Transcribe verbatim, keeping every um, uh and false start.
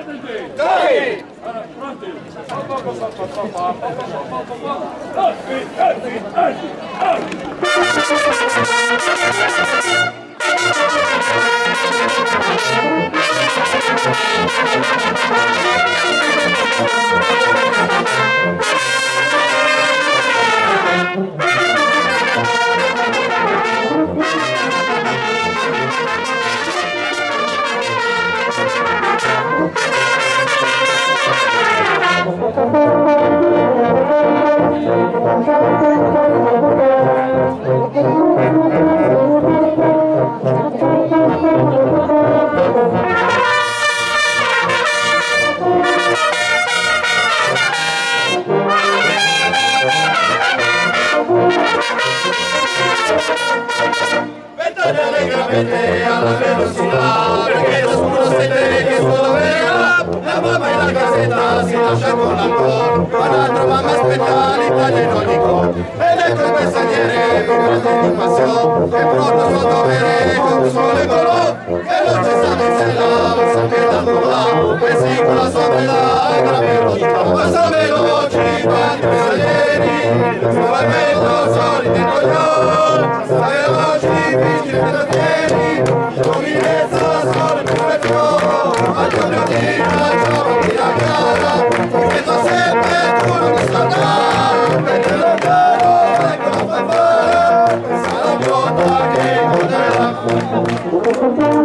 Dai! Ventaglia allegramente alla velocità, perché lo scuro sente che solo vera. La mamma in la casetta si lascia con l'alcol, ma l'altra mamma aspetta l'Italia in ogni gol. Ed ecco il bersagliere con grande di passione, che proprio suo dovere con un sole colò, che non c'è stato in sella, non sa che tanto va, pensi con la sua bella e gran velocità. Ma sa veloci quanti bersaglieri, probabilmente soliti coglioni, sa veloci vigili da piedi, combinezza sole pure fiore, a giorno di calcio di la gara, dietro sempre tu non mi sta perché lontano ecco la fanfara, questa è la giotta che modera.